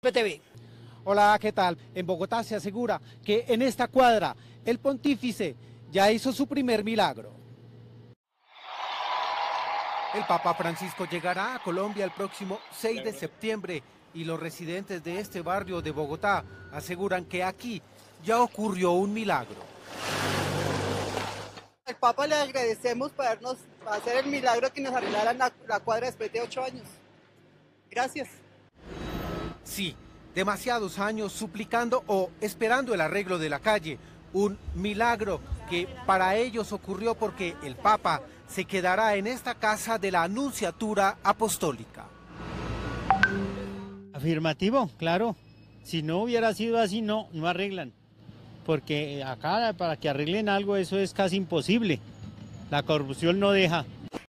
PTV. Hola, ¿qué tal? En Bogotá se asegura que en esta cuadra el pontífice ya hizo su primer milagro. El Papa Francisco llegará a Colombia el próximo 6 de septiembre y los residentes de este barrio de Bogotá aseguran que aquí ya ocurrió un milagro. Al Papa le agradecemos por hacer el milagro que nos arreglaran la cuadra después de 8 años. Gracias. Sí, demasiados años suplicando o esperando el arreglo de la calle. Un milagro que para ellos ocurrió porque el Papa se quedará en esta casa de la Anunciatura Apostólica. Afirmativo, claro. Si no hubiera sido así, no arreglan. Porque acá para que arreglen algo eso es casi imposible. La corrupción no deja.